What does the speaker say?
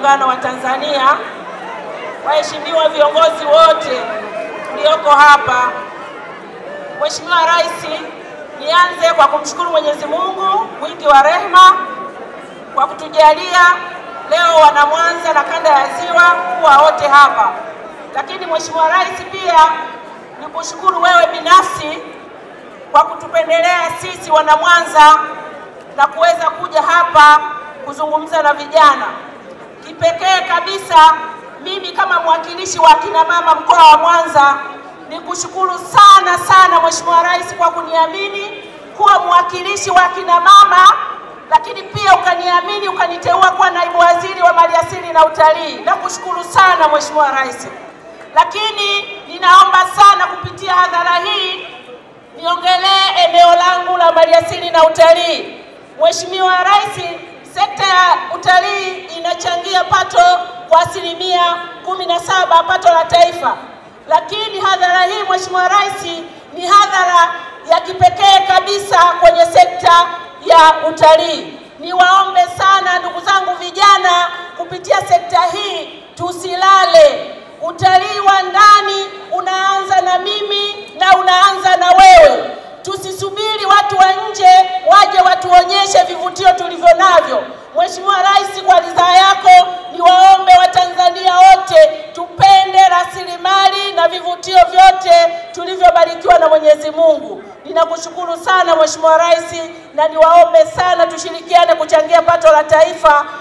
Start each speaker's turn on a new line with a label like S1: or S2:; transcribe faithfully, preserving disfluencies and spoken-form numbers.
S1: Muungano wa Tanzania, waheshimiwa viongozi wote mlioko hapa, Mheshimiwa Rais, nianze kwa kumshukuru Mwenyezi Mungu mwingi wa rehema kwa kutujalia leo wana Mwanza na kanda ya Ziwa kuwa wote hapa. Lakini Mheshimiwa Rais, pia nikushukuru wewe binafsi kwa kutupendelea sisi wana Mwanza na kuweza kuja hapa kuzungumza na vijana. Kipekee kabisa mimi kama mwakilishi wa kina mama mkoa wa Mwanza nikushukuru sana sana Mheshimiwa Rais kwa kuniamini kuwa mwakilishi wa kina mama, lakini pia ukaniamini ukaniteua kuwa naibu waziri wa maliasili na utalii. Nakushukuru sana Mheshimiwa Rais. Lakini ninaomba sana kupitia hadhara hii niongelee eneo langu la maliasili na utalii. Mheshimiwa Rais, sekta ya utalii inachangia pato kwa asilimia kumi na saba pato la taifa. Lakini hadhara hii Mheshimiwa Rais ni hadhara ya kipekee kabisa kwenye sekta ya utalii. Niwaombe sana ndugu zangu vijana, kupitia sekta hii tusilale. Utalii wa ndani unaanza na mimi na unaanza na wewe. Tusisubiri watu wa nje waje watuonyeshe vivutio tulivyo navyo. Mheshimiwa Rais, kwa ridhaa yako niwaombe Watanzania wote tupende rasilimali na vivutio vyote tulivyobarikiwa na Mwenyezi Mungu. Ninakushukuru sana Mheshimiwa Rais, na niwaombe sana tushirikiane kuchangia pato la taifa